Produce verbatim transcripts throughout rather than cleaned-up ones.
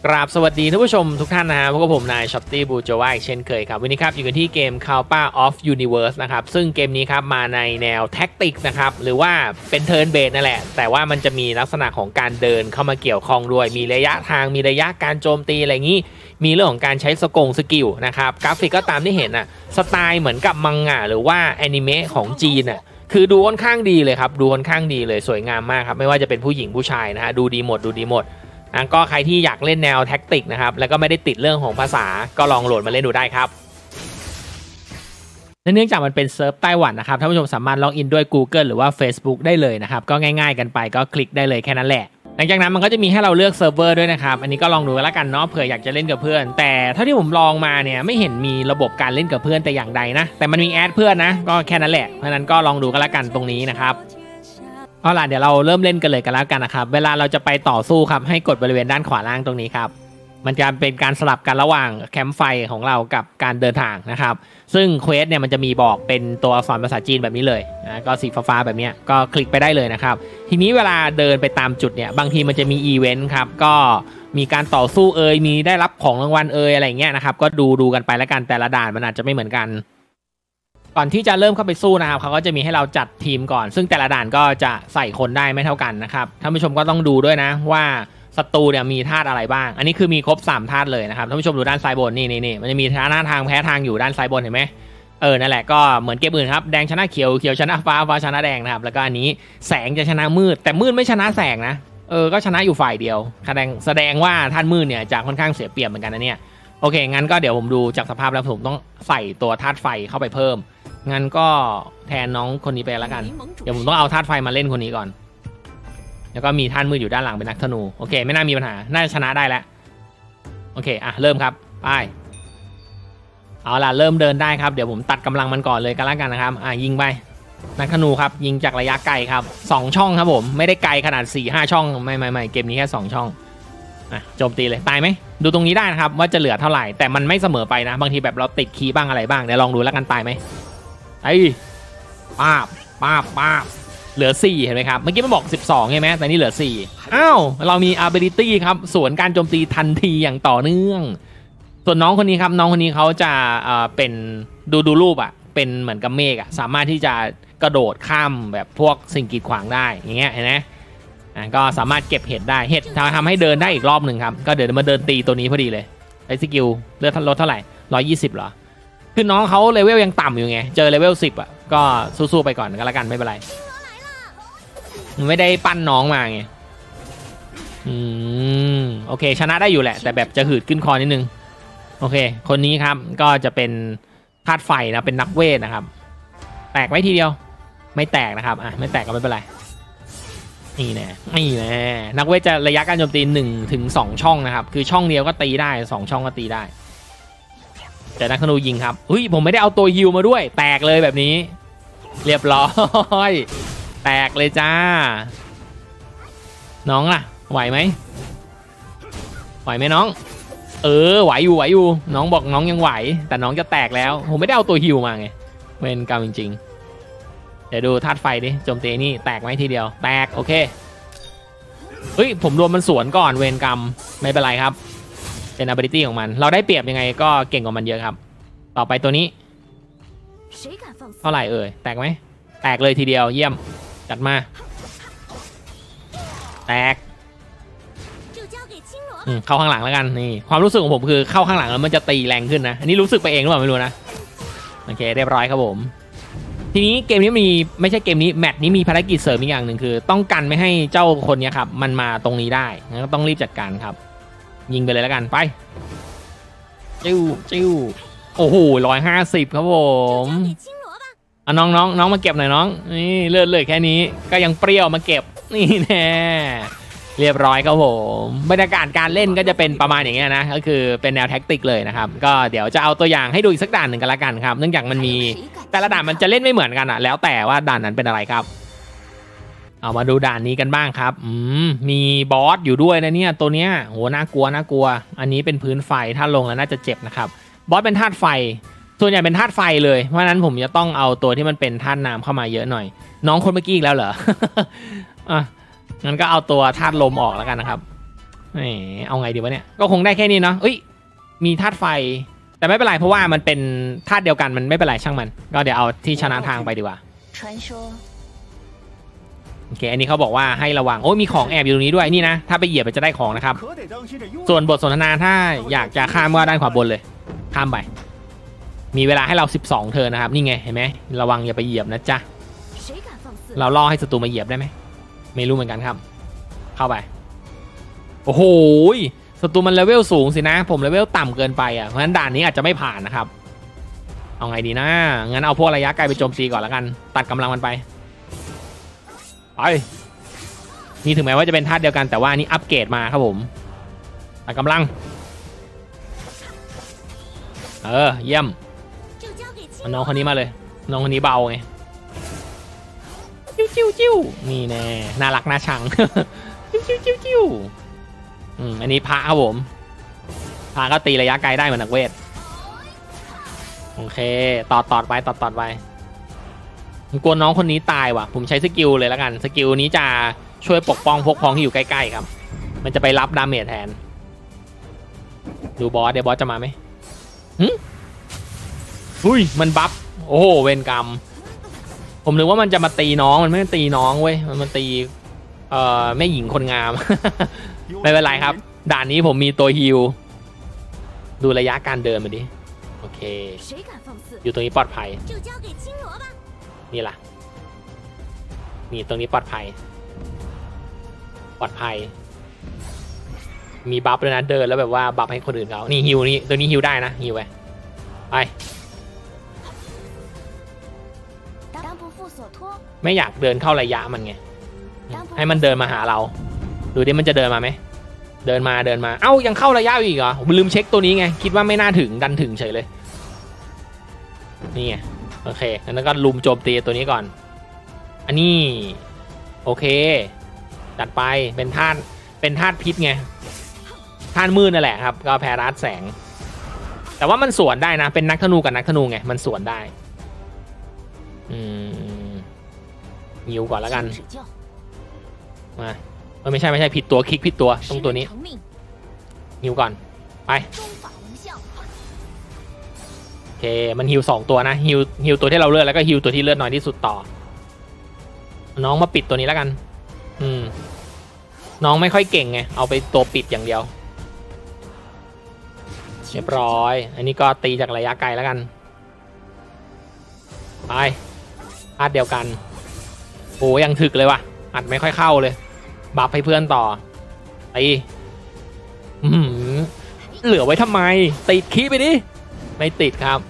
กราบสวัสดีท่านผู้ชมทุกท่านนะฮะพวกผมนายช็อปตี้บูโจวาอีกเช่นเคยครับวันนี้ครับอยู่กันที่เกม Kalpa of Universe นะครับซึ่งเกมนี้ครับมาในแนวแท็กติกนะครับหรือว่าเป็นเทิร์นเบสนั่นแหละแต่ว่ามันจะมีลักษณะของการเดินเข้ามาเกี่ยวข้องด้วยมีระยะทางมีระยะการโจมตีอะไรอย่างนี้มีเรื่องของการใช้สกงสกิลนะครับกราฟิกก็ตามที่เห็นอ่ะสไตล์เหมือนกับมังงะหรือว่าแอนิเมะของจีนอ่ะคือดูค่อนข้างดีเลยครับดูค่อนข้างดีเลยสวยงามมากครับไม่ว่าจะเป็นผู้หญิงผู้ชายนะฮะดูดีหมดดูดีหมดนะก็ใครที่อยากเล่นแนวแท็กติกนะครับแล้วก็ไม่ได้ติดเรื่องของภาษาก็ลองโหลดมาเล่นดูได้ครับเนื่องจากมันเป็นเซิร์ฟไต้หวันนะครับท่านผู้ชมสามารถล็อกอินด้วย Google หรือว่า Facebook ได้เลยนะครับก็ง่ายๆกันไปก็คลิกได้เลยแค่นั้นแหละหลังจากนั้นมันก็จะมีให้เราเลือกเซิร์ฟเวอร์ด้วยนะครับอันนี้ก็ลองดูกันแล้วกันเนาะเผื่ออยากจะเล่นกับเพื่อนแต่เท่าที่ผมลองมาเนี่ยไม่เห็นมีระบบการเล่นกับเพื่อนแต่อย่างใดนะแต่มันมีแอดเพื่อนนะก็แค่นั้นแหละเพราะนั้นก็ลองดูกันแล้วกันตรงนี้นะครับเอาล่ะเดี๋ยวเราเริ่มเล่นกันเลยกันแล้วกันนะครับเวลาเราจะไปต่อสู้ครับให้กดบริเวณด้านขวาล่างตรงนี้ครับมันจะเป็นการสลับกันระหว่างแคมป์ไฟของเรากับการเดินทางนะครับซึ่งเควสเนี่ยมันจะมีบอกเป็นตัวอักษรภาษาจีนแบบนี้เลยนะก็สีฟ้าๆแบบนี้ก็คลิกไปได้เลยนะครับทีนี้เวลาเดินไปตามจุดเนี่ยบางทีมันจะมีอีเวนต์ครับก็มีการต่อสู้เอ่ยมีได้รับของรางวัลเอ่ยอะไรเงี้ยนะครับก็ดูดูกันไปแล้วกันแต่ละด่านมันอาจจะไม่เหมือนกันก่อนที่จะเริ่มเข้าไปสู้นะครับเขาก็จะมีให้เราจัดทีมก่อนซึ่งแต่ละด่านก็จะใส่คนได้ไม่เท่ากันนะครับท่านผู้ชมก็ต้องดูด้วยนะว่าศัตรูเนี่ยมีธาตุอะไรบ้างอันนี้คือมีครบสามธาตุเลยนะครับท่านผู้ชมดูด้านซ้ายบนนี่นี่นี่มันจะมีหน้าทางแพ้ทางอยู่ด้านซ้ายบนเห็นไหมเออนั่นแหละก็เหมือนเกมอื่นครับแดงชนะเขียวเขียวชนะฟ้าฟ้าชนะแดงนะครับแล้วก็อันนี้แสงจะชนะมืดแต่มืดไม่ชนะแสงนะเออก็ชนะอยู่ฝ่ายเดียวแสดงแสดงว่าธาตุมืดเนี่ยจะค่อนข้างเสียเปรียบเหมือนกันนะเนี่ยโอเคงั้นก็เดี๋ยวผมดูจากสภาพแล้วผมต้องใส่ตัวธาตุไฟเข้าไปเพิ่มงั้นก็แทนน้องคนนี้ไปแล้วกันเดี๋ยวผมต้องเอาธาตุไฟมาเล่นคนนี้ก่อนแล้วก็มีท่านมืออยู่ด้านหลังเป็นนักธนูโอเคไม่น่ามีปัญหาน่าจะชนะได้แล้วโอเคอ่ะเริ่มครับไปเอาล่ะเริ่มเดินได้ครับเดี๋ยวผมตัดกำลังมันก่อนเลยกันแล้วกันนะครับอ่ะยิงไปนักธนูครับยิงจากระยะไกลครับสองช่องครับผมไม่ได้ไกลขนาด สี่ห้า ช่องไม่ไม่ไม่เกมนี้แค่สองช่องอ่ะโจมตีเลยตายไหมดูตรงนี้ได้นะครับว่าจะเหลือเท่าไหร่แต่มันไม่เสมอไปนะบางทีแบบเราติดคีย์บ้างอะไรบ้างเดี๋ยวลองดูแล้วกันตายไหมไอ้ป้าบป้าบป้าบเหลือสี่เห็นไหมครับเมื่อกี้มันบอกสิบสองใช่ไหมแต่นี่เหลือสี่อ้าวเรามี ability ครับสวนการโจมตีทันทีอย่างต่อเนื่องส่วนน้องคนนี้ครับน้องคนนี้เขาจะเอ่อเป็นดูดูรูปอ่ะเป็นเหมือนกับเมฆอ่ะสามารถที่จะกระโดดข้ามแบบพวกสิ่งกีดขวางได้อย่างเงี้ยเห็นไหมอ่ะก็สามารถเก็บเห็ดได้เห็ดทำให้เดินได้อีกรอบหนึ่งครับก็เดี๋ยวมาเดินตีตัวนี้พอดีเลยไอ้สกิลเลือดลดเท่าไหร่ร้อยยี่สิบเหรอคือน้องเขาเลเวลยังต่ำอยู่ไงเจอเลเวลสิบอ่ะก็สู้ๆไปก่อนก็แล้วกันไม่เป็นไรไม่ได้ปั้นน้องมาไงอืมโอเคชนะได้อยู่แหละแต่แบบจะหืดขึ้นคอนิดนึงโอเคคนนี้ครับก็จะเป็นธาตุไฟนะเป็นนักเวทนะครับแตกไว้ทีเดียวไม่แตกนะครับอ่ะไม่แตกก็ไม่เป็นไรนี่แน่นี่แน่นักเวทจะระยะการโจมตีหนึ่งถึงสองช่องนะครับคือช่องเดียวก็ตีได้สองช่องก็ตีได้แต่นักธนูยิงครับเฮ้ยผมไม่ได้เอาตัวฮิวมาด้วยแตกเลยแบบนี้เรียบร้อยแตกเลยจ้าน้องล่ะไหวไหมไหวไหมน้องเออไหวอยู่ไหวอยู่น้องบอกน้องยังไหวแต่น้องจะแตกแล้วผมไม่ได้เอาตัวฮิวมาไงเวรกรรมจริงๆเดี๋ยวดูธาตุไฟดิโจมตีนี่แตกไหมทีเดียวแตกโอเคเฮ้ยผมโดนมันสวนก่อนเวรกรรมไม่เป็นไรครับเป็น ability ของมันเราได้เปรียบยังไงก็เก่งกว่ามันเยอะครับต่อไปตัวนี้เท่าไหร่เอ่ยแตกไหมแตกเลยทีเดียวเยี่ยมจัดมาแตกเข้าข้างหลังแล้วกันนี่ความรู้สึกของผมคือเข้าข้างหลังแล้วมันจะตีแรงขึ้นนะอันนี้รู้สึกไปเองหรือเปล่าไม่รู้นะโอเคเรียบร้อยครับผมทีนี้เกมนี้มีไม่ใช่เกมนี้แมตช์นี้มีภารกิจเสริมอีกอย่างหนึ่งคือต้องกันไม่ให้เจ้าคนนี้ครับมันมาตรงนี้ได้งั้นก็ต้องรีบจัดการครับยิงไปเลยแล้วกันไปจิ้วจิ้วโอ้โหร้อยห้าสิบครับผมเอาน้องน้องน้องมาเก็บหน่อยน้องนี่เลือดเลยแค่นี้ก็ยังเปรี้ยวมาเก็บนี่แน่เรียบร้อยครับผมบรรยากาศการเล่นก็จะเป็นประมาณอย่างเงี้ยนะก็คือเป็นแนวแท็กติกเลยนะครับก็เดี๋ยวจะเอาตัวอย่างให้ดูอีกสักด่านหนึ่งกันละกันครับเนื่องจากมันมีแต่ละด่านมันจะเล่นไม่เหมือนกันอ่ะแล้วแต่ว่าด่านนั้นเป็นอะไรครับเอามาดูด่านนี้กันบ้างครับอืมมีบอสอยู่ด้วยนะเนี่ยตัวเนี้ยโหน่ากลัวน่ากลัวอันนี้เป็นพื้นไฟถ้าลงแล้วน่าจะเจ็บนะครับบอสเป็นธาตุไฟส่วนใหญ่เป็นธาตุไฟเลยเพราะฉะนั้นผมจะต้องเอาตัวที่มันเป็นธาตุน้ำเข้ามาเยอะหน่อยน้องคนเมื่อกี้อีกแล้วเหรออ่ะงั้นก็เอาตัวธาตุลมออกแล้วกันนะครับแหมเอาไงดีวะเนี่ยก็คงได้แค่นี้เนาะเอ้ยมีธาตุไฟแต่ไม่เป็นไรเพราะว่ามันเป็นธาตุเดียวกันมันไม่เป็นไรช่างมันก็เดี๋ยวเอาที่ชนะทางไปดีกว่าโอเคอันนี้เขาบอกว่าให้ระวังโอ้มีของแอบอยู่ตรงนี้ด้วยนี่นะถ้าไปเหยียบมันจะได้ของนะครับส่วนบทสนทนาถ้าอยากจะข้ามก็ด้านขวาบนเลยข้ามไปมีเวลาให้เราสิบสองเทิร์นนะครับนี่ไงเห็นไหมระวังอย่าไปเหยียบนะจ๊ะเราล่อให้ศัตรูมาเหยียบได้ไหมไม่รู้เหมือนกันครับเข้าไปโอ้โหศัตรูมันเลเวลสูงสินะผมเลเวลต่ำเกินไปอ่ะเพราะฉะนั้นด่านนี้อาจจะไม่ผ่านนะครับเอาไงดีนะงั้นเอาพวกระยะไกลไปโจมตีก่อนแล้วกันตัดกำลังมันไปไปนี่ถึงแม้ว่าจะเป็นธาตุเดียวกันแต่ว่านี่อัปเกรดมาครับผมตัดกำลังเออเยี่ยมน้องคนนี้มาเลยน้องคนนี้เบาไงจิ้วจิ้วจิ้วนี่แน่น่ารักน่าชังจิ้วจิ้วจิ้วจิ้วอืมอันนี้พระครับผมพระก็ตีระยะไกลได้เหมือนนักเวทโอเคต่อต่อไปต่อต่อไปผมกลัวน้องคนนี้ตายว่ะผมใช้สกิลเลยแล้วกันสกิลนี้จะช่วยปกป้องพวกพ้องที่อยู่ใกล้ๆครับมันจะไปรับดาเมจแทนดูบอสเดี๋ยวบอสจะมาไหมหึอุ้ยมันบัฟโอ้โหเวรกรรมผมนึกว่ามันจะมาตีน้องมันไม่ตีน้องเว้ยมันมาตีเอ่อแม่หญิงคนงาม ไม่เป็นไรครับด่านนี้ผมมีตัวฮิลดูระยะการเดินมาดิโอเคอยู่ตรงนี้ปลอดภัยนี่ล่ะนี่ตรงนี้ปลอดภัยปลอดภัยมีบัฟเลยนะเดินแล้วแบบว่าบัฟให้คนอื่นเขานี่ฮิลนี่ตัวนี้ฮิลได้นะฮิลไปไปไม่อยากเดินเข้าระยะมันไงให้มันเดินมาหาเราดูดิมันจะเดินมาไหมเดินมาเดินมาเอ้ายังเข้าระยะอีกเหรอลืมเช็คตัวนี้ไงคิดว่าไม่น่าถึงดันถึงเฉยเลยนี่ไงโอเคแล้วก็ลุมโจมตีตัวนี้ก่อนอันนี้โอเคจัดไปเป็นธาตุเป็นธาตุพิษไงธาตุมืดนั่นแหละครับก็แพ้รัดแสงแต่ว่ามันสวนได้นะเป็นนักธนูกับนักธนูไงมันสวนได้อืมยิวก่อนแล้วกันมาไม่ใช่ไม่ใช่ผิดตัวคลิกผิดตัวตรงตัวนี้ฮิวก่อนไปโอเคมันฮิวสองตัวนะฮิวฮิวตัวที่เราเลือกแล้วก็ฮิวตัวที่เลือดน้อยที่สุดต่อน้องมาปิดตัวนี้แล้วกันอืมน้องไม่ค่อยเก่งไงเอาไปตัวปิดอย่างเดียวเรียบร้อยอันนี้ก็ตีจากระยะไกลแล้วกันไปอัดเดียวกันโอ้ยังถึกเลยว่ะอัดไม่ค่อยเข้าเลยบัฟให้เพื่อนต่อตีเหลือไว้ทำไมติดคีไปดิไม่ติดครับ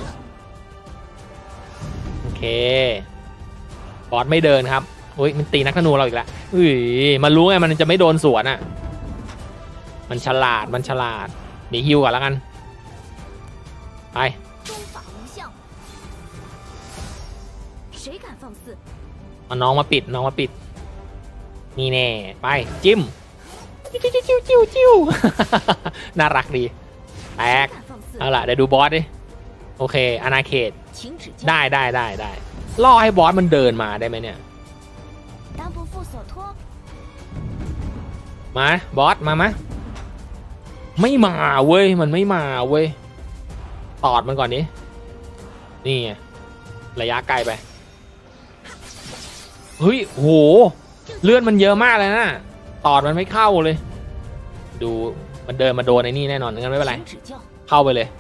โอเคบอสไม่เดินครับโอ้ยมันตีนักธนูเราอีกแล้วอุ้ยมันรู้ไงมันจะไม่โดนสวนอ่ะมันฉลาดมันฉลาดเดี๋ยวฮิวก่อนแล้วกันไปเอาน้องมาปิดน้องมาปิดนี่แน่ไปจิ้มจิ้วจิ้วจิ้วจิ้วจิ้วน่ารักดีแตกเอาล่ะเดี๋ยวดูบอสดิโอเคอาณาเขตได้ได้ได้ได้ล่อให้บอสมันเดินมาได้ไหมเนี่ยมาบอสมามะไม่มาเว้ยมันไม่มาเว้ยตอดมันก่อนนี้นี่ไงระยะไกลไปเฮ้ยโหเลือดมันเยอะมากเลยนะตอดมันไม่เข้าเลยดูมันเดินมาโดนไอ้นี่แน่นอนงั้นไม่เป็นไรเข้าไปเลย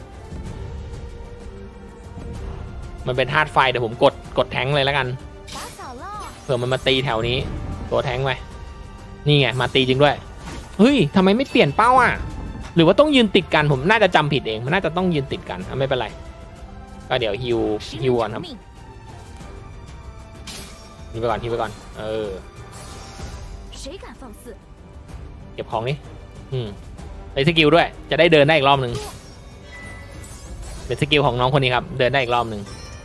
มันเป็นธาตุไฟเดี๋ยวผมกดกดแทงเลยแล้วกันเผื่อมันมาตีแถวนี้ตัวแทงไปนี่ไงมาตีจริงด้วยเฮ้ยทำไมไม่เปลี่ยนเป้าอ่ะหรือว่าต้องยืนติดกันผมน่าจะจำผิดเองมันน่าจะต้องยืนติดกันไม่เป็นไรก็เดี๋ยวฮิวฮิวก่อนครับฮิวไปก่อนฮิวไปก่อนเออเก็บของนี่อืมไปสกิลด้วยจะได้เดินได้อีกรอบหนึ่งเป็นสกิลของน้องคนนี้ครับเดินได้อีกรอบหนึ่ง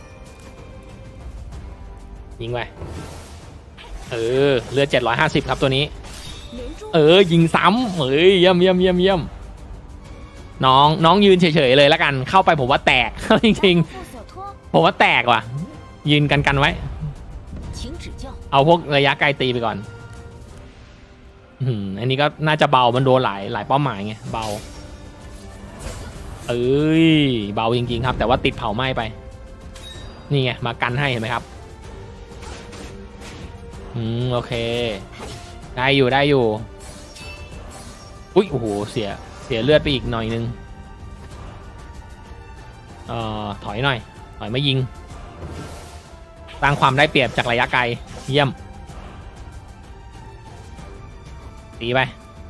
ยิงไปเออเลือดเจ็ดร้อยห้าสิบครับตัวนี้เออยิงซ้ำเฮ้ยเยี่ยมเยี่ยมเยี่ยมเยี่ยมน้องน้องยืนเฉยๆเลยแล้วกันเข้าไปผมว่าแตกจริงๆผมว่าแตกว่ะยืนกันกันไว้เอาพวกระยะไกลตีไปก่อนอืมอันนี้ก็น่าจะเบามันโดนหลายหลายเป้าหมายไงเบาเอ้ยเบาจริงๆครับแต่ว่าติดเผาไหม้ไปนี่ไงมากันให้เห็นไหมครับอืมโอเคได้อยู่ได้อยู่อุ้ยโอ้โหเสียเสียเลือดไปอีกหน่อยนึงเอ่อถอยหน่อยถอยมายิงสร้างความได้เปรียบจากระยะไกลเยี่ยมตีไป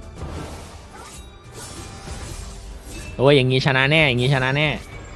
โอ้ยอย่างงี้ชนะแน่อย่างงี้ชนะแน่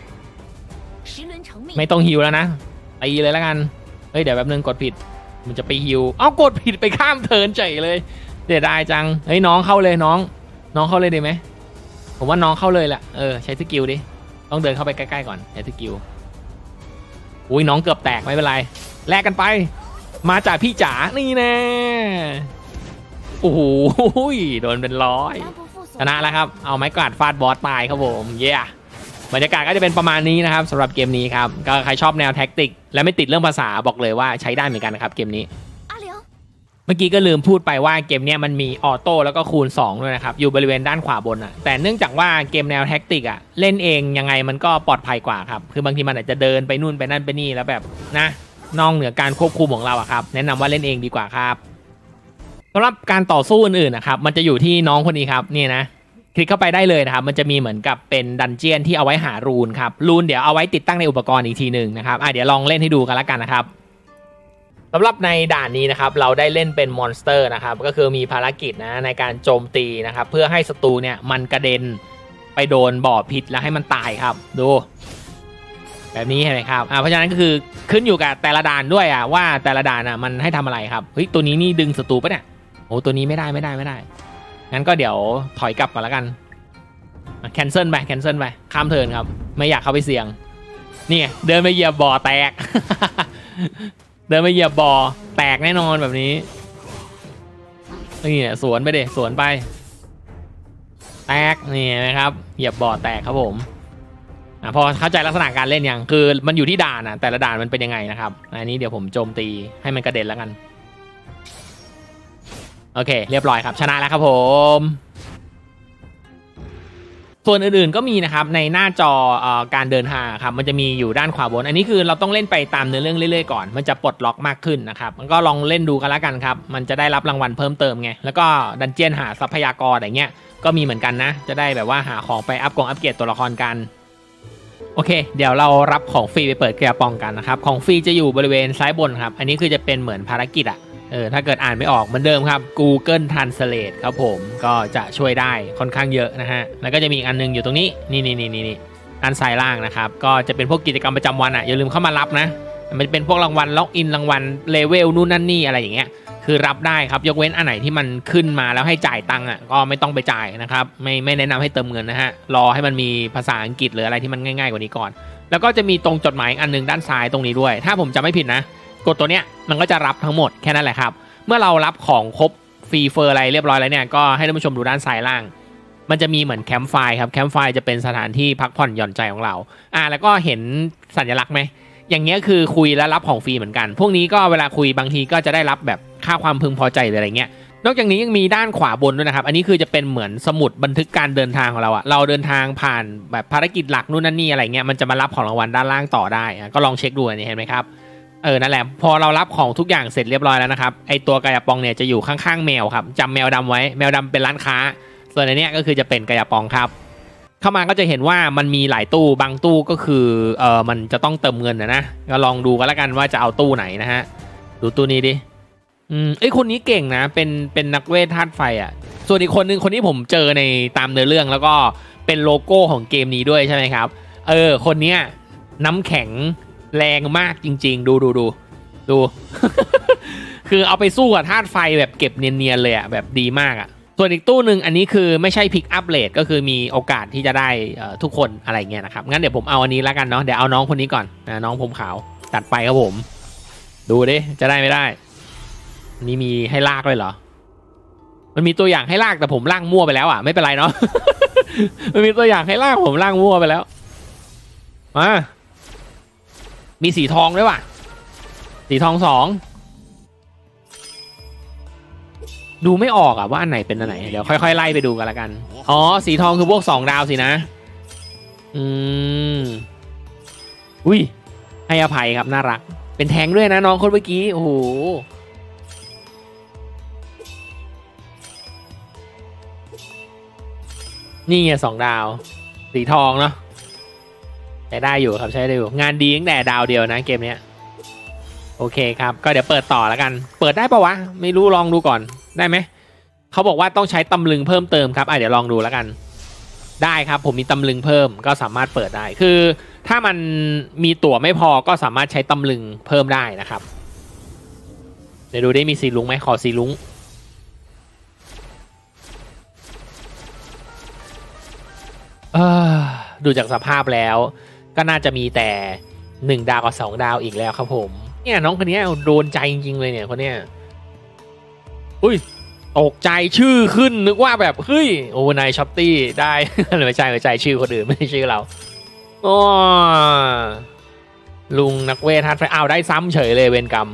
ไม่ต้องฮิวแล้วนะตีเลยแล้วกันเฮ้ยเดี๋ยวแป๊บนึงกดผิดมันจะไปฮิวเอ้ากดผิดไปข้ามเทิร์นเฉยเลยเดี๋ยวได้จังเฮ้ยน้องเข้าเลยน้องน้องเข้าเลยดีไหมผมว่าน้องเข้าเลยแหละเออใช้สกิลดิต้องเดินเข้าไปใกล้ๆก่อนใช้สกิลอุ้ยน้องเกือบแตกไม่เป็นไรแลกกันไปมาจากพี่จ๋านี่แน่โอ้โหโดนเป็นร้อยชนะแล้วครับเอาไม้กวาดฟาดบอสตายครับผมเย้บรรยากาศก็จะเป็นประมาณนี้นะครับสำหรับเกมนี้ครับก็ใครชอบแนวแท็กติกและไม่ติดเรื่องภาษาบอกเลยว่าใช้ได้เหมือนกันนะครับเกมนี้เมื่อกี้ก็ลืมพูดไปว่าเกมนี้มันมีออโต้แล้วก็คูณสองด้วยนะครับอยู่บริเวณด้านขวาบนอ่ะแต่เนื่องจากว่าเกมแนวแท็กติกอ่ะเล่นเองยังไงมันก็ปลอดภัยกว่าครับคือบางทีมันอาจจะเดินไปนู่นไปนั่นไปนี่แล้วแบบนะนอกเหนือการควบคุมของเราอะครับแนะนำว่าเล่นเองดีกว่าครับสำหรับการต่อสู้อื่นๆนะครับมันจะอยู่ที่น้องคนนี้ครับนี่นะคลิกเข้าไปได้เลยนะครับมันจะมีเหมือนกับเป็นดันเจียนที่เอาไว้หารูนครับรูนเดี๋ยวเอาไว้ติดตั้งในอุปกรณ์อีกทีหนึ่งนะครับอ่ะเดี๋ยวลองเล่นให้ดูกันละกันนะครับสำหรับในด่านนี้นะครับเราได้เล่นเป็นมอนสเตอร์นะครับก็คือมีภารกิจนะในการโจมตีนะครับเพื่อให้ศัตรูเนี่ยมันกระเด็นไปโดนบ่อพิษแล้วให้มันตายครับดูแบบนี้เห็นไหมครับอ่าเพราะฉะนั้นก็คือขึ้นอยู่กับแต่ละด่านด้วยอ่ะว่าแต่ละด่านอ่ะมันให้ทำอะไรครับเฮ้ยตัวนี้นี่ดึงศัตรูปะเนี่ยโอ้ตัวนี้ไม่ได้ไม่ได้ไม่ได้งั้นก็เดี๋ยวถอยกลับก่อนแล้วกันแคนเซิลไปแคนเซิลไปข้ามเทิร์นครับไม่อยากเข้าไปเสี่ยงนี่เดินไปเหยียบบ่อแตก เดินไปเหยียบบ่อแตกแน่นอนแบบนี้นี่สวนไปเดสวนไปแตกนี่นะครับเหยียบบ่อแตกครับผมอ่ะพอเข้าใจลักษณะการเล่นยังคือมันอยู่ที่ด่านอ่ะแต่ละด่านมันเป็นยังไงนะครับอันนี้เดี๋ยวผมโจมตีให้มันกระเด็นแล้วกันโอเคเรียบร้อยครับชนะแล้วครับผมส่วนอื่นๆก็มีนะครับในหน้าจอการเดินทางครับมันจะมีอยู่ด้านขวาบนอันนี้คือเราต้องเล่นไปตามเนื้อเรื่องเรื่อยๆก่อนมันจะปลดล็อกมากขึ้นนะครับมันก็ลองเล่นดูกันแล้วกันครับมันจะได้รับรางวัลเพิ่มเติมไงแล้วก็ดันเจียนหาทรัพยากรอะไรเงี้ยก็มีเหมือนกันนะจะได้แบบว่าหาของไปอัพกองอัพเกรดตัวละครกันโอเคเดี๋ยวเรารับของฟรีไปเปิดกระป๋องกันนะครับของฟรีจะอยู่บริเวณซ้ายบนครับอันนี้คือจะเป็นเหมือนภารกิจอะเออถ้าเกิดอ่านไม่ออกเหมือนเดิมครับ Google Translate ครับผมก็จะช่วยได้ค่อนข้างเยอะนะฮะแล้วก็จะมีอีกอันนึงอยู่ตรงนี้นี่นี่นี่นี่ด้านซ้ายล่างนะครับก็จะเป็นพวกกิจกรรมประจำวันอ่ะอย่าลืมเข้ามารับนะมันเป็นพวกรางวัลล็อกอินรางวัลเลเวลนู่นนั่นนี่อะไรอย่างเงี้ยคือรับได้ครับยกเว้นอันไหนที่มันขึ้นมาแล้วให้จ่ายตังค์อ่ะก็ไม่ต้องไปจ่ายนะครับไม่ไม่แนะนำให้เติมเงินนะฮะรอให้มันมีภาษาอังกฤษหรืออะไรที่มันง่ายๆกว่านี้ก่อนแล้วก็จะมีตรงจดหมายอันนึงด้านซ้ายตรงนี้ด้วยถ้าผมจำไม่ผิดนะกดตัวเนี้ยมันก็จะรับทั้งหมดแค่นั้นแหละครับเมื่อเรารับของครบฟรีเฟอร์อะไรเรียบร้อยแล้วเนี่ยก็ให้ท่านผู้ชมดูด้านซ้ายล่างมันจะมีเหมือนแคมป์ไฟครับแคมป์ไฟจะเป็นสถานที่พักผ่อนหย่อนใจของเราอ่าแล้วก็เห็นสัญลักษณ์ไหมอย่างเงี้ยคือคุยแล้วรับของฟรีเหมือนกันพวกนี้ก็เวลาคุยบางทีก็จะได้รับแบบค่าความพึงพอใจหรืออะไรเงี้ยนอกจากนี้ยังมีด้านขวาบนด้วยนะครับอันนี้คือจะเป็นเหมือนสมุดบันทึกการเดินทางของเราอะเราเดินทางผ่านแบบภารกิจหลักนู่นนั่นนี่อะไรเงี้ยมันจะมารับของรางวัลด้านล่างต่อได้ก็ลองเช็คดูนี่เห็นไหมครับเออนั่นแหละพอเรารับของทุกอย่างเสร็จเรียบร้อยแล้วนะครับไอตัวกระป๋องเนี่ยจะอยู่ข้างๆแมวครับจำแมวดำไว้แมวดำเป็นร้านค้าส่วนอันนี้ก็คือจะเป็นกระป๋องครับเข้ามาก็จะเห็นว่ามันมีหลายตู้บางตู้ก็คือเออมันจะต้องเติมเงินนะนะก็ลองดูกันแล้วกันว่าจะเอาตู้ไหนนะฮะดูตู้นี้ดิอืมไอยคนนี้เก่งนะเป็นเป็นนักเวทธาตุไฟอ่ะส่วนอีกคนนึงคนที่ผมเจอในตามเนื้อเรื่องแล้วก็เป็นโลโก้ของเกมนี้ด้วยใช่ไหมครับเออคนเนี้ยน้ำแข็งแรงมากจริงๆดูดูดูดู คือเอาไปสู้กับธาตุไฟแบบเก็บเนียนๆเลยอ่ะแบบดีมากอ่ะส่วนอีกตู้หนึ่งอันนี้คือไม่ใช่พิกอัพเลทก็คือมีโอกาสที่จะได้ทุกคนอะไรเงี้ยนะครับงั้นเดี๋ยวผมเอาอันนี้แล้วกันเนาะเดี๋ยวเอาน้องคนนี้ก่อนนะน้องผมขาวตัดไปครับผมดูดิจะได้ไม่ได้นี่มีให้ลากเลยเหรอมันมีตัวอย่างให้ลากแต่ผมลากมั่วไปแล้วอ่ะไม่เป็นไรเนาะ มันมีตัวอย่างให้ลากผมลากมั่วไปแล้วมามีสีทองด้วยว่ะสีทองสองดูไม่ออกอะว่าอันไหนเป็นอันไหนเดี๋ยวค่อยๆไล่ไปดูกันละกันอ๋อสีทองคือพวกสองดาวสินะอืมอุ้ยให้อภัยครับน่ารักเป็นแทงด้วยนะน้องคนเมื่อกี้โอ้โหนี่ไงสองดาวสีทองเนาะใช้ได้อยู่ครับใช้ได้อยู่งานดีตั้งแต่ดาวเดียวนะเกมเนี้ยโอเคครับก็เดี๋ยวเปิดต่อแล้วกันเปิดได้ปะวะไม่รู้ลองดูก่อนได้ไหมเขาบอกว่าต้องใช้ตำลึงเพิ่มเติมครับอ่ะเดี๋ยวลองดูแล้วกันได้ครับผมมีตำลึงเพิ่มก็สามารถเปิดได้คือถ้ามันมีตั๋วไม่พอก็สามารถใช้ตำลึงเพิ่มได้นะครับเดี๋ยวดูได้มีสีลุงไหมขอสีลุงเออดูจากสภาพแล้วก็น่าจะมีแต่หนึ่งดาวกับสองดาวอีกแล้วครับผมเนี่ยน้องคนนี้โดนใจจริงๆเลยเนี่ยคนเนี้ยอุ้ยตกใจชื่อขึ้นนึกว่าแบบเฮ้ยโอ้นายช็อปตี้ได้ไม่ใช่ไม่ใช่ชื่อคนอื่นไม่ใช่ชื่อเราโอ้ลุงนักเวทฮัทไฟเอาได้ซ้ำเฉยเลยเวรกรรม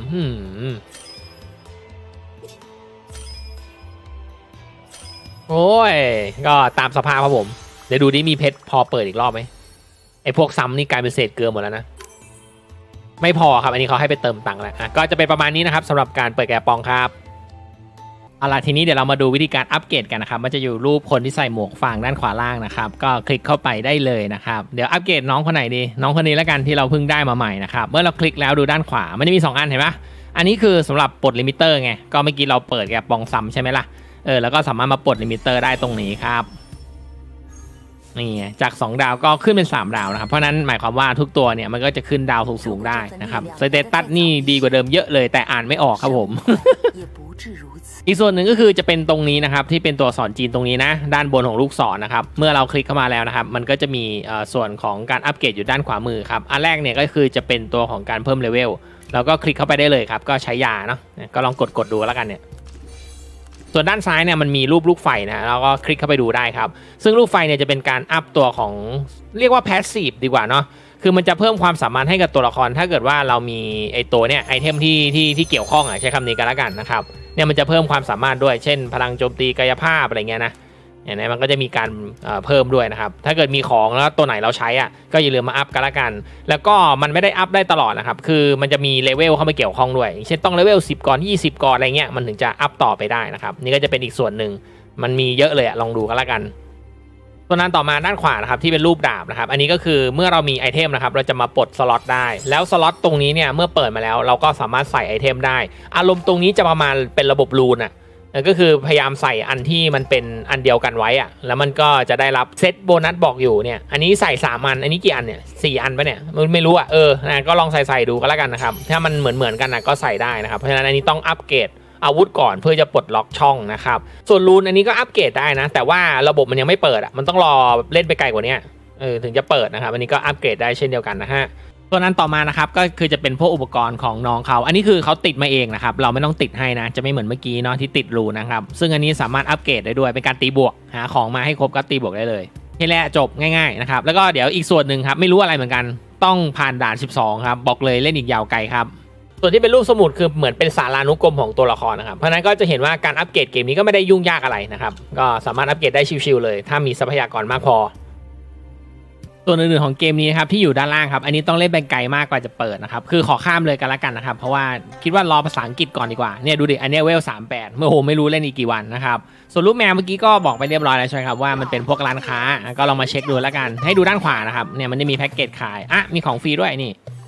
โอ้ยก็ตามสภาพครับผมเดี๋ยวดูดิมีเพชรพอเปิดอีกรอบไหมไอพวกซ้ำนี่กลายเป็นเศษเกลือหมดแล้วนะไม่พอครับอันนี้เขาให้ไปเติมตังค์แล้วก็จะเป็นประมาณนี้นะครับสำหรับการเปิดแกะปองครับเอาล่ะทีนี้เดี๋ยวเรามาดูวิธีการอัปเกรดกันนะครับมันจะอยู่รูปคนที่ใส่หมวกฟางด้านขวาล่างนะครับก็คลิกเข้าไปได้เลยนะครับเดี๋ยวอัปเกรดน้องคนไหนดีน้องคนนี้แล้วกันที่เราเพิ่งได้มาใหม่นะครับเมื่อเราคลิกแล้วดูด้านขวามันจะมีสองอันเห็นปะอันนี้คือสำหรับปลดลิมิเตอร์ไงก็เมื่อกี้เราเปิดแกะปองซ้ำใช่ไหมล่ะเออแล้วก็สามารถมาปลดลิมิเตอร์ได้ตรงนี้ครับนี่จากสองดาวก็ขึ้นเป็นสามดาวนะครับเพราะนั้นหมายความว่าทุกตัวเนี่ยมันก็จะขึ้นดาวสูงๆได้นะครับสเตตัสนี่ดีกว่าเดิมเยอะเลยแต่อ่านไม่ออกครับผม อีกส่วนหนึ่งก็คือจะเป็นตรงนี้นะครับที่เป็นตัวอักษรจีนตรงนี้นะด้านบนของลูกศรนะครับเมื่อเราคลิกเข้ามาแล้วนะครับมันก็จะมีส่วนของการอัปเกรดอยู่ด้านขวามือครับอันแรกเนี่ยก็คือจะเป็นตัวของการเพิ่มเลเวลแล้วก็คลิกเข้าไปได้เลยครับก็ใช้ยาเนาะก็ลองกดกดดูแล้วกันเนี่ยส่วนด้านซ้ายเนี่ยมันมีรูปลูกไฟนะแล้วก็คลิกเข้าไปดูได้ครับซึ่งลูกไฟเนี่ยจะเป็นการอัพตัวของเรียกว่าแพสซีฟดีกว่าเนาะคือมันจะเพิ่มความสามารถให้กับตัวละครถ้าเกิดว่าเรามีไอตัวเนี่ยไอเทมที่ที่ที่เกี่ยวข้องอ่ะใช้คำนี้กันแล้วกันนะครับเนี่ยมันจะเพิ่มความสามารถด้วยเช่นพลังโจมตีกายภาพอะไรเงี้ยนะอย่างนี้มันก็จะมีการเพิ่มด้วยนะครับถ้าเกิดมีของแล้วตัวไหนเราใช้อ่ะก็อย่าลืมมาอัพกันละกันแล้วก็มันไม่ได้อัพได้ตลอดนะครับคือมันจะมีเลเวลเข้ามาเกี่ยวข้องด้วยเช่นต้องเลเวลสิบก่อนยี่สิบก่อนอะไรเงี้ยมันถึงจะอัพต่อไปได้นะครับนี่ก็จะเป็นอีกส่วนหนึ่งมันมีเยอะเลยลองดูกันละกันตัวนั้นต่อมาด้านขวานะครับที่เป็นรูปดาบนะครับอันนี้ก็คือเมื่อเรามีไอเทมนะครับเราจะมาปลดสล็อตได้แล้วสล็อตตรงนี้เนี่ยเมื่อเปิดมาแล้วเราก็สามารถใส่ไอเทมได้อารมณ์ตรงนี้จะประมาณเป็นระบบรูนอ่ะก็คือพยายามใส่อันที่มันเป็นอันเดียวกันไว้อ่ะแล้วมันก็จะได้รับเซตโบนัสบอกอยู่เนี่ยอันนี้ใส่สามอันอันนี้กี่อันเนี่ยสี่อันปะเนี่ยมันไม่รู้อ่ะเออนะก็ลองใส่ใส่ดูก็แล้วกันนะครับถ้ามันเหมือนเหมือนกันนะก็ใส่ได้นะครับเพราะฉะนั้นอันนี้ต้องอัปเกรดอาวุธก่อนเพื่อจะปลดล็อกช่องนะครับส่วนรูนอันนี้ก็อัปเกรดได้นะแต่ว่าระบบมันยังไม่เปิดอ่ะมันต้องรอเล่นไปไกลกว่านี้เออถึงจะเปิดนะครับอันนี้ก็อัปเกรดได้เช่นเดียวกันนะฮะตัวนั้นต่อมานะครับก็คือจะเป็นพวกอุปกรณ์ของน้องเขาอันนี้คือเขาติดมาเองนะครับเราไม่ต้องติดให้นะจะไม่เหมือนเมื่อกี้เนาะที่ติดรูนะครับซึ่งอันนี้สามารถอัปเกรดได้ด้วยเป็นการตีบวกหาของมาให้ครบก็ตีบวกได้เลยแค่แรกจบง่ายๆนะครับแล้วก็เดี๋ยวอีกส่วนหนึ่งครับไม่รู้อะไรเหมือนกันต้องผ่านด่านสิบสองครับบอกเลยเล่นอีกยาวไกลครับส่วนที่เป็นรูปสมุดคือเหมือนเป็นสารานุกรมของตัวละครนะครับเพราะนั้นก็จะเห็นว่าการอัปเกรดเกมนี้ก็ไม่ได้ยุ่งยากอะไรนะครับก็สามารถอัปเกรดได้ชิวๆเลยถ้ามีทรัพยากรมากพอส่วนอื่นๆของเกมนี้นะครับที่อยู่ด้านล่างครับอันนี้ต้องเล่นไปไกลมากกว่าจะเปิดนะครับคือขอข้ามเลยกันละกันนะครับเพราะว่าคิดว่ารอภาษาอังกฤษก่อนดีกว่าเนี่ยดูดิอันนี้เวลสามสิบแปดเมื่อโหไม่รู้เล่นอีกกี่วันนะครับส่วนรูปแมวเมื่อกี้ก็บอกไปเรียบร้อยแล้วใช่ไหมครับว่ามันเป็นพวกร้านค้าก็ลองมาเช็คดูแล้วกันให้ดูด้านขวานะครับเนี่ยมันจะมีแพ็กเกจขายอ่ะมีของฟรีด้วยนี่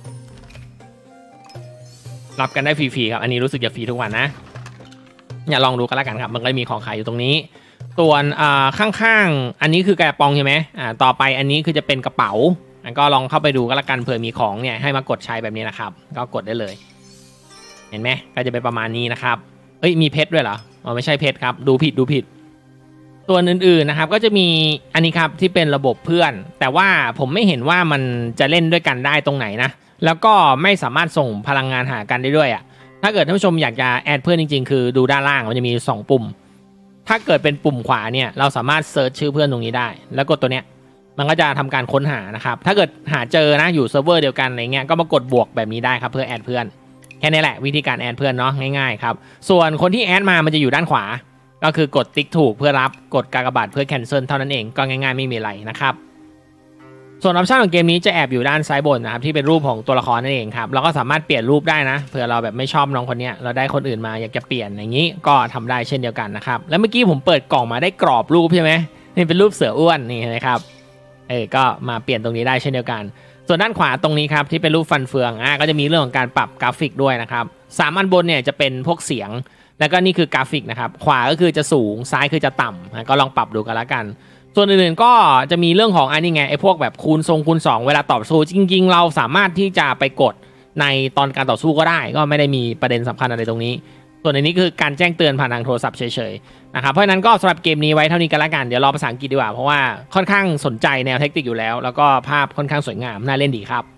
รับกันได้ฟรีๆครับอันนี้รู้สึกจะฟรีทุกวันนะอย่าลองดูกันแล้วกันครับมันก็มีของขายอยู่ตรงนี้ส่วนข้างๆอันนี้คือกระป๋องใช่ไหมอ่าต่อไปอันนี้คือจะเป็นกระเป๋าก็ลองเข้าไปดูก็แล้วกันเผื่อมีของเนี่ยให้มากดใช้แบบนี้นะครับก็กดได้เลยเห็นไหมก็จะเป็นประมาณนี้นะครับเอ้ยมีเพชรด้วยเหรออ๋อไม่ใช่เพชรครับดูผิดดูผิดตัวอื่นๆนะครับก็จะมีอันนี้ครับที่เป็นระบบเพื่อนแต่ว่าผมไม่เห็นว่ามันจะเล่นด้วยกันได้ตรงไหนนะแล้วก็ไม่สามารถส่งพลังงานหากันได้ด้วยอ่ะถ้าเกิดท่านผู้ชมอยากจะแอดเพื่อนจริงๆคือดูด้านล่างมันจะมีสองปุ่มถ้าเกิดเป็นปุ่มขวาเนี่ยเราสามารถเซิร์ชชื่อเพื่อนตรงนี้ได้แล้วกดตัวเนี้ยมันก็จะทำการค้นหานะครับถ้าเกิดหาเจอนะอยู่เซิร์ฟเวอร์เดียวกันอะไรเงี้ยก็มากดบวกแบบนี้ได้ครับเพื่อแอดเพื่อนแค่นี้แหละวิธีการแอดเพื่อนเนาะง่ายๆครับส่วนคนที่แอดมามันจะอยู่ด้านขวาก็คือกดติ๊กถูกเพื่อรับกดกากบาทเพื่อแคนเซิลเท่านั้นเองก็ง่ายๆไม่มีอะไรนะครับส่วนออปชั่นของเกมนี้จะแอบอยู่ด้านซ้ายบนนะครับที่เป็นรูปของตัวละครนั่นเองครับเราก็สามารถเปลี่ยนรูปได้นะเผื่อเราแบบไม่ชอบน้องคนนี้เราได้คนอื่นมาอยากจะเปลี่ยนอย่างนี้ก็ทำได้เช่นเดียวกันนะครับแล้วเมื่อกี้ผมเปิดกล่องมาได้กรอบรูปใช่ไหมนี่เป็นรูปเสืออ้วนนี่นะครับเออก็มาเปลี่ยนตรงนี้ได้เช่นเดียวกันส่วนด้านขวาตรงนี้ครับที่เป็นรูปฟันเฟืองอ่ะก็จะมีเรื่องของการปรับกราฟิกด้วยนะครับสามอันบนเนี่ยจะเป็นพวกเสียงแล้วก็นี่คือกราฟิกนะครับขวาก็คือจะสูงซ้ายคือจะต่ำก็ลองปรับดูกันละกันส่วนอื่นๆก็จะมีเรื่องของอันนี้ไงไอ้พวกแบบคูณทรงคูณสองเวลาต่อสู้จริงๆเราสามารถที่จะไปกดในตอนการต่อสู้ก็ได้ก็ไม่ได้มีประเด็นสำคัญอะไรตรงนี้ส่วนอันนี้คือการแจ้งเตือนผ่านทางโทรศัพท์เฉยๆนะครับเพราะฉะนั้นก็สำหรับเกมนี้ไว้เท่านี้กันละกันเดี๋ยวรอภาษาอังกฤษดีกว่าเพราะว่าค่อนข้างสนใจแนวเทคนิคอยู่แล้วแล้วก็ภาพค่อนข้างสวยงามน่าเล่นดีครับ